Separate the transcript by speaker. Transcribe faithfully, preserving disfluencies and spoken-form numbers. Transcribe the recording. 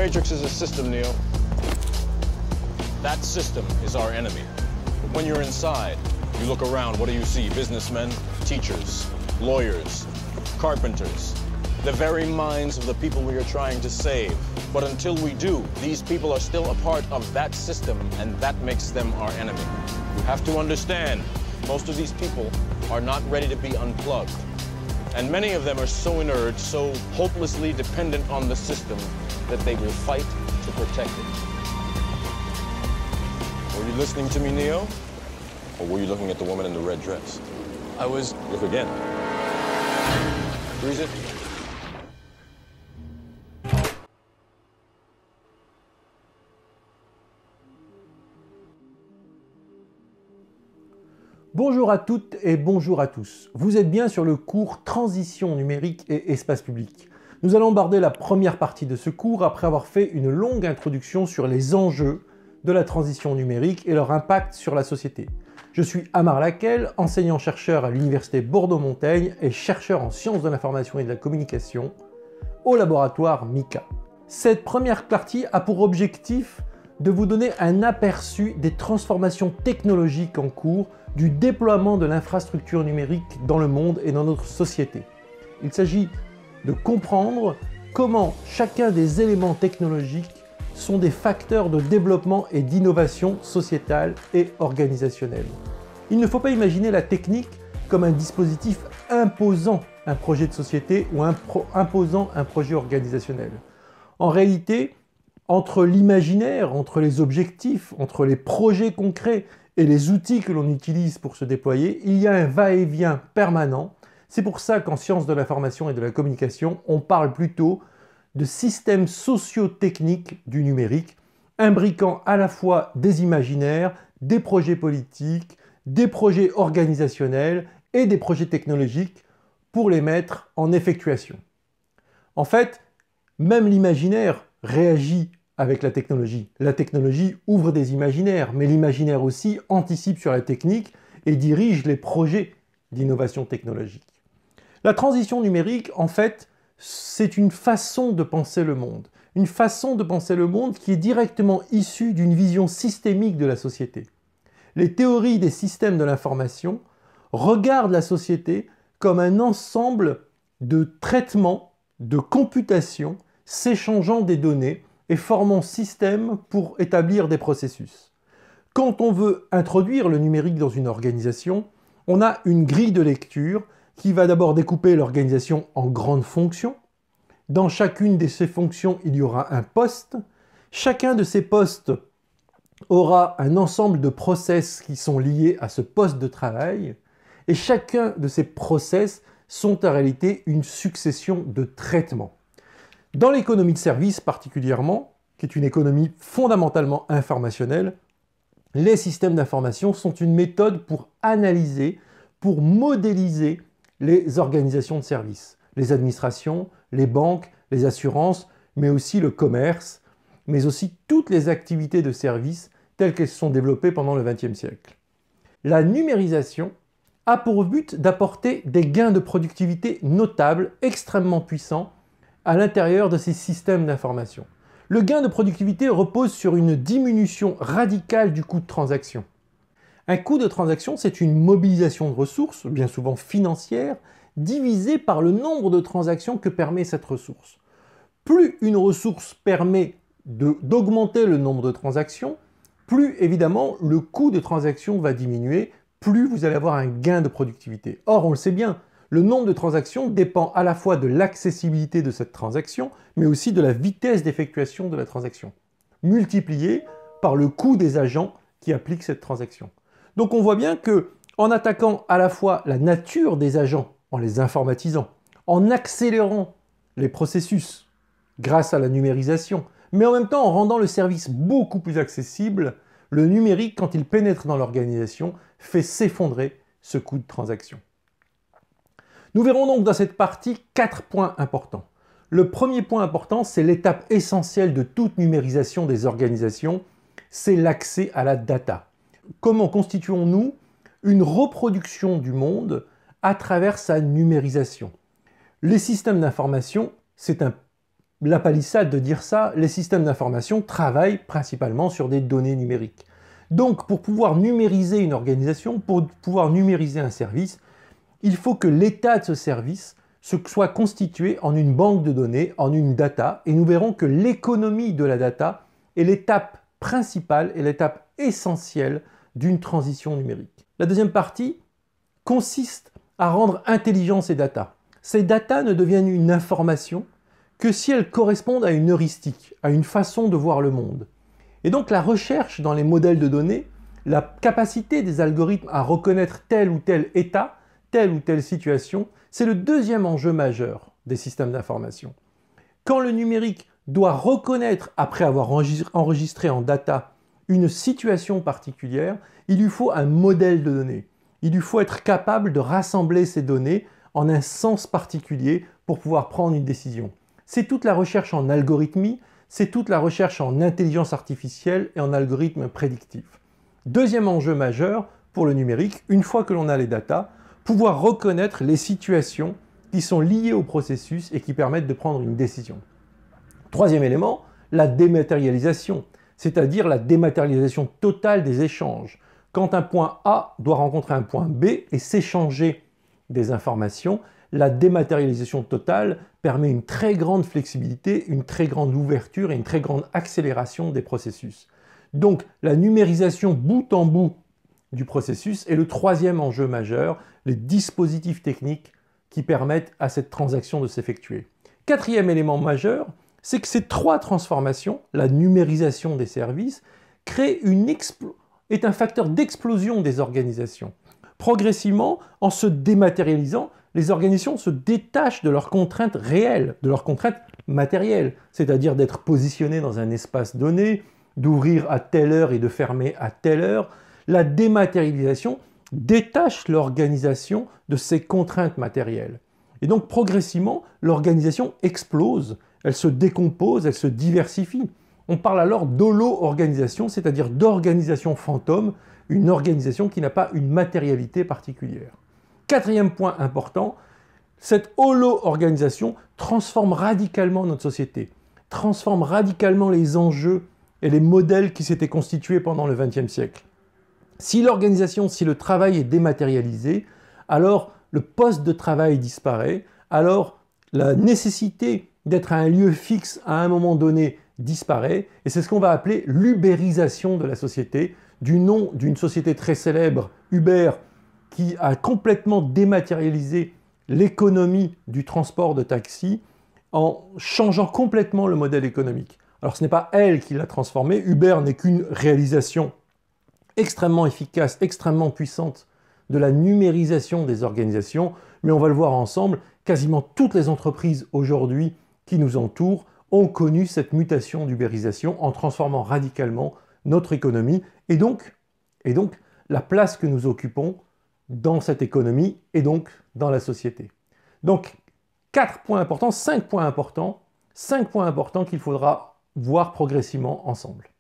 Speaker 1: matrix is a system, Neo. That system is our enemy. But when you're inside, you look around, what do you see? Businessmen, teachers, lawyers, carpenters, the very minds of the people we are trying to save. But until we do, these people are still a part of that system, and that makes them our enemy. You have to understand, most of these people are not ready to be unplugged. And many of them are so inert, so hopelessly dependent on the system, that they will fight to protect it. Were you listening to me, Neo? Or were you looking at the woman in the red dress?
Speaker 2: I was...
Speaker 1: Look again. Freeze it.
Speaker 3: Bonjour à toutes et bonjour à tous. Vous êtes bien sur le cours Transition numérique et espace public. Nous allons aborder la première partie de ce cours après avoir fait une longue introduction sur les enjeux de la transition numérique et leur impact sur la société. Je suis Amar Laquelle, enseignant-chercheur à l'Université Bordeaux-Montaigne et chercheur en sciences de l'information et de la communication au laboratoire MICA. Cette première partie a pour objectif de vous donner un aperçu des transformations technologiques en cours du déploiement de l'infrastructure numérique dans le monde et dans notre société. Il s'agit de comprendre comment chacun des éléments technologiques sont des facteurs de développement et d'innovation sociétale et organisationnelle. Il ne faut pas imaginer la technique comme un dispositif imposant un projet de société ou un pro- imposant un projet organisationnel. En réalité, entre l'imaginaire, entre les objectifs, entre les projets concrets et les outils que l'on utilise pour se déployer, il y a un va-et-vient permanent. C'est pour ça qu'en sciences de l'information et de la communication, on parle plutôt de systèmes socio-techniques du numérique, imbriquant à la fois des imaginaires, des projets politiques, des projets organisationnels et des projets technologiques pour les mettre en effectuation. En fait, même l'imaginaire réagit avec la technologie. La technologie ouvre des imaginaires, mais l'imaginaire aussi anticipe sur la technique et dirige les projets d'innovation technologique. La transition numérique, en fait, c'est une façon de penser le monde. Une façon de penser le monde qui est directement issue d'une vision systémique de la société. Les théories des systèmes de l'information regardent la société comme un ensemble de traitements, de computations, s'échangeant des données et formant système pour établir des processus. Quand on veut introduire le numérique dans une organisation, on a une grille de lecture qui va d'abord découper l'organisation en grandes fonctions. Dans chacune de ces fonctions, il y aura un poste. Chacun de ces postes aura un ensemble de process qui sont liés à ce poste de travail. Et chacun de ces process sont en réalité une succession de traitements. Dans l'économie de service particulièrement, qui est une économie fondamentalement informationnelle, les systèmes d'information sont une méthode pour analyser, pour modéliser les organisations de services, les administrations, les banques, les assurances, mais aussi le commerce, mais aussi toutes les activités de service telles qu'elles se sont développées pendant le vingtième siècle. La numérisation a pour but d'apporter des gains de productivité notables, extrêmement puissants, à l'intérieur de ces systèmes d'information. Le gain de productivité repose sur une diminution radicale du coût de transaction. Un coût de transaction, c'est une mobilisation de ressources, bien souvent financière, divisée par le nombre de transactions que permet cette ressource. Plus une ressource permet de, d'augmenter le nombre de transactions, plus évidemment le coût de transaction va diminuer, plus vous allez avoir un gain de productivité. Or, on le sait bien, le nombre de transactions dépend à la fois de l'accessibilité de cette transaction, mais aussi de la vitesse d'effectuation de la transaction, multiplié par le coût des agents qui appliquent cette transaction. Donc on voit bien que, en attaquant à la fois la nature des agents, en les informatisant, en accélérant les processus grâce à la numérisation, mais en même temps en rendant le service beaucoup plus accessible, le numérique, quand il pénètre dans l'organisation, fait s'effondrer ce coût de transaction. Nous verrons donc dans cette partie quatre points importants. Le premier point important, c'est l'étape essentielle de toute numérisation des organisations, c'est l'accès à la data. Comment constituons-nous une reproduction du monde à travers sa numérisation? Les systèmes d'information, c'est un la palissade de dire ça, les systèmes d'information travaillent principalement sur des données numériques. Donc, pour pouvoir numériser une organisation, pour pouvoir numériser un service, il faut que l'état de ce service soit constitué en une banque de données, en une data, et nous verrons que l'économie de la data est l'étape principale et l'étape essentielle d'une transition numérique. La deuxième partie consiste à rendre intelligents ces data. Ces data ne deviennent une information que si elles correspondent à une heuristique, à une façon de voir le monde. Et donc la recherche dans les modèles de données, la capacité des algorithmes à reconnaître tel ou tel état, telle ou telle situation, c'est le deuxième enjeu majeur des systèmes d'information. Quand le numérique doit reconnaître, après avoir enregistré en data, une situation particulière, il lui faut un modèle de données. Il lui faut être capable de rassembler ces données en un sens particulier pour pouvoir prendre une décision. C'est toute la recherche en algorithmie, c'est toute la recherche en intelligence artificielle et en algorithmes prédictifs. Deuxième enjeu majeur pour le numérique, une fois que l'on a les data, pouvoir reconnaître les situations qui sont liées au processus et qui permettent de prendre une décision. Troisième élément, la dématérialisation, c'est-à-dire la dématérialisation totale des échanges. Quand un point A doit rencontrer un point B et s'échanger des informations, la dématérialisation totale permet une très grande flexibilité, une très grande ouverture et une très grande accélération des processus. Donc la numérisation bout en bout du processus est le troisième enjeu majeur, les dispositifs techniques qui permettent à cette transaction de s'effectuer. Quatrième élément majeur, c'est que ces trois transformations, la numérisation des services, créent une explo- est un facteur d'explosion des organisations. Progressivement, en se dématérialisant, les organisations se détachent de leurs contraintes réelles, de leurs contraintes matérielles, c'est-à-dire d'être positionnées dans un espace donné, d'ouvrir à telle heure et de fermer à telle heure. La dématérialisation détache l'organisation de ses contraintes matérielles. Et donc progressivement, l'organisation explose, elle se décompose, elle se diversifie. On parle alors d'holo-organisation, c'est-à-dire d'organisation fantôme, une organisation qui n'a pas une matérialité particulière. Quatrième point important, cette holo-organisation transforme radicalement notre société, transforme radicalement les enjeux et les modèles qui s'étaient constitués pendant le vingtième siècle. Si l'organisation, si le travail est dématérialisé, alors le poste de travail disparaît, alors la nécessité d'être à un lieu fixe à un moment donné disparaît, et c'est ce qu'on va appeler l'ubérisation de la société, du nom d'une société très célèbre, Uber, qui a complètement dématérialisé l'économie du transport de taxi en changeant complètement le modèle économique. Alors ce n'est pas elle qui l'a transformé, Uber n'est qu'une réalisation extrêmement efficace, extrêmement puissante de la numérisation des organisations, mais on va le voir ensemble, quasiment toutes les entreprises aujourd'hui qui nous entourent ont connu cette mutation d'ubérisation en transformant radicalement notre économie et donc, et donc la place que nous occupons dans cette économie et donc dans la société. Donc, quatre points importants, cinq points importants, cinq points importants qu'il faudra voir progressivement ensemble.